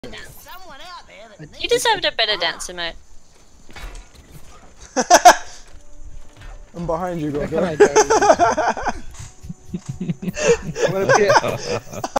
You deserved a better dance emote. I'm behind you, Where Gordon. can I go? I'm gonna